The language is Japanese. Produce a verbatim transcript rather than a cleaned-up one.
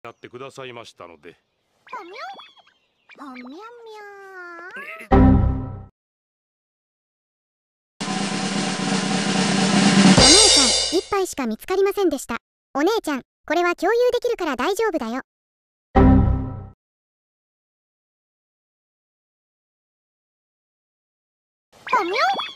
やってくださいましたので。 ほみょほみょみょお姉ちゃん、一杯しか見つかりませんでした。お姉ちゃん、これは共有できるから大丈夫だよ。ほみょ